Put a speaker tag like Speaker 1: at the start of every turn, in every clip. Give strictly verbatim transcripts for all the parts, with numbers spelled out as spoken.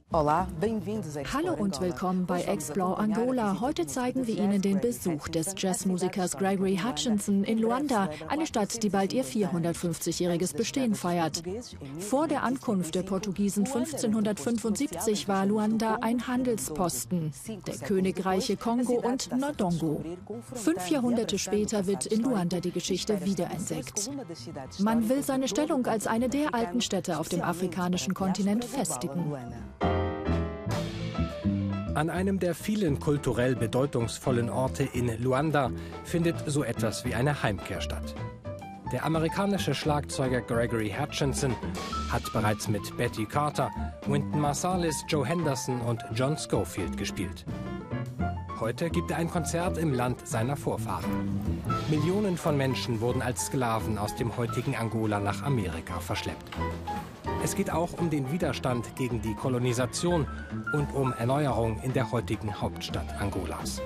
Speaker 1: Hallo und willkommen bei Explore Angola. Heute zeigen wir Ihnen den Besuch des Jazzmusikers Gregory Hutchinson in Luanda, eine Stadt, die bald ihr vierhundertfünfzigjähriges Bestehen feiert. Vor der Ankunft der Portugiesen fünfzehnhundertfünfundsiebzig war Luanda ein Handelsposten der Königreiche Kongo und Ndongo. Fünf Jahrhunderte später wird in Luanda die Geschichte wiederentdeckt. Man will seine Stellung als eine der alten Städte auf dem afrikanischen Kontinent festigen.
Speaker 2: An einem der vielen kulturell bedeutungsvollen Orte in Luanda findet so etwas wie eine Heimkehr statt. Der amerikanische Schlagzeuger Gregory Hutchinson hat bereits mit Betty Carter, Wynton Marsalis, Joe Henderson und John Scofield gespielt. Heute gibt er ein Konzert im Land seiner Vorfahren. Millionen von Menschen wurden als Sklaven aus dem heutigen Angola nach Amerika verschleppt. Es geht auch um den Widerstand gegen die Kolonisation und um Erneuerung in der heutigen Hauptstadt Angolas.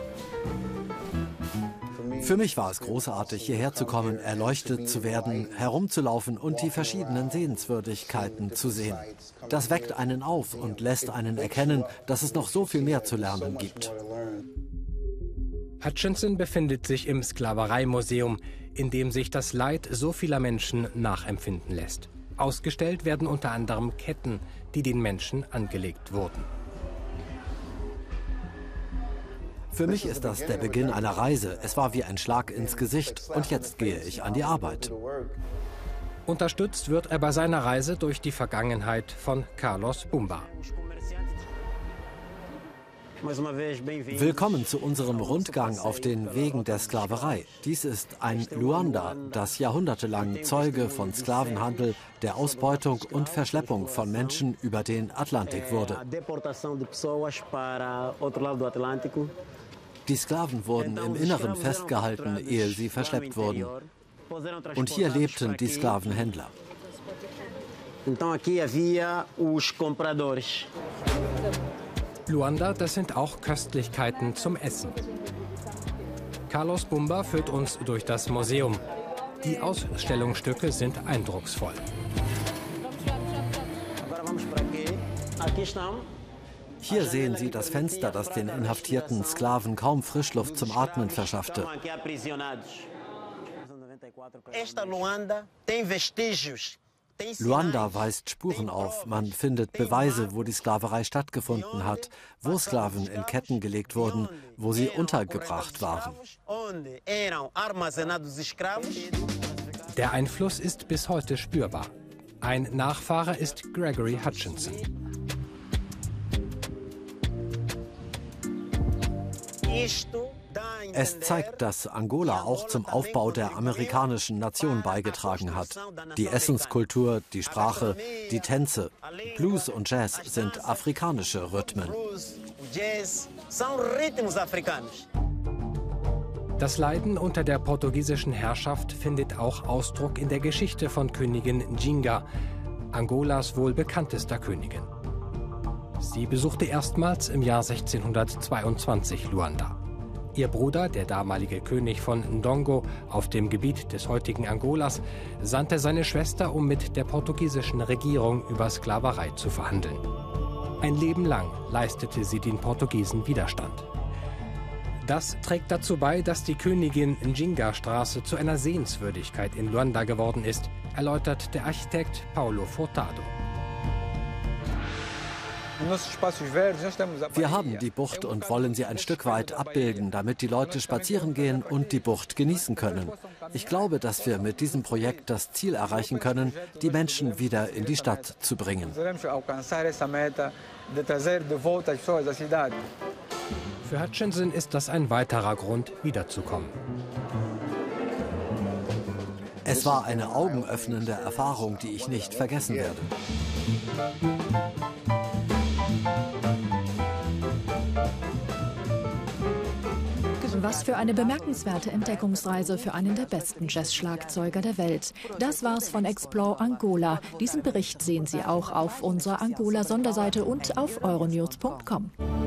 Speaker 3: Für mich war es großartig, hierher zu kommen, erleuchtet zu werden, herumzulaufen und die verschiedenen Sehenswürdigkeiten zu sehen. Das weckt einen auf und lässt einen erkennen, dass es noch so viel mehr zu lernen gibt.
Speaker 2: Hutchinson befindet sich im Sklavereimuseum, in dem sich das Leid so vieler Menschen nachempfinden lässt. Ausgestellt werden unter anderem Ketten, die den Menschen angelegt wurden.
Speaker 3: Für mich ist das der Beginn einer Reise. Es war wie ein Schlag ins Gesicht und jetzt gehe ich an die Arbeit.
Speaker 2: Unterstützt wird er bei seiner Reise durch die Vergangenheit von Carlos Bumba.
Speaker 3: Willkommen zu unserem Rundgang auf den Wegen der Sklaverei. Dies ist ein Luanda, das jahrhundertelang Zeuge von Sklavenhandel, der Ausbeutung und Verschleppung von Menschen über den Atlantik wurde. Die Sklaven wurden im Inneren festgehalten, ehe sie verschleppt wurden. Und hier lebten die Sklavenhändler.
Speaker 2: Luanda, das sind auch Köstlichkeiten zum Essen. Carlos Bumba führt uns durch das Museum. Die Ausstellungsstücke sind eindrucksvoll.
Speaker 3: Hier sehen Sie das Fenster, das den inhaftierten Sklaven kaum Frischluft zum Atmen verschaffte. Luanda weist Spuren auf. Man findet Beweise, wo die Sklaverei stattgefunden hat, wo Sklaven in Ketten gelegt wurden, wo sie untergebracht waren.
Speaker 2: Der Einfluss ist bis heute spürbar. Ein Nachfahre ist Gregory Hutchinson.
Speaker 3: Es zeigt, dass Angola auch zum Aufbau der amerikanischen Nation beigetragen hat. Die Essenskultur, die Sprache, die Tänze, Blues und Jazz sind afrikanische Rhythmen.
Speaker 2: Das Leiden unter der portugiesischen Herrschaft findet auch Ausdruck in der Geschichte von Königin Njinga, Angolas wohl bekanntester Königin. Sie besuchte erstmals im Jahr sechzehnhundertzweiundzwanzig Luanda. Ihr Bruder, der damalige König von Ndongo auf dem Gebiet des heutigen Angolas, sandte seine Schwester, um mit der portugiesischen Regierung über Sklaverei zu verhandeln. Ein Leben lang leistete sie den Portugiesen Widerstand. Das trägt dazu bei, dass die Königin Njinga-Straße zu einer Sehenswürdigkeit in Luanda geworden ist, erläutert der Architekt Paulo Furtado.
Speaker 3: Wir haben die Bucht und wollen sie ein Stück weit abbilden, damit die Leute spazieren gehen und die Bucht genießen können. Ich glaube, dass wir mit diesem Projekt das Ziel erreichen können, die Menschen wieder in die Stadt zu bringen.
Speaker 2: Für Hutchinson ist das ein weiterer Grund, wiederzukommen.
Speaker 3: Es war eine augenöffnende Erfahrung, die ich nicht vergessen werde.
Speaker 1: Was für eine bemerkenswerte Entdeckungsreise für einen der besten Jazz-Schlagzeuger der Welt. Das war's von Explore Angola. Diesen Bericht sehen Sie auch auf unserer Angola-Sonderseite und auf euronews punkt com.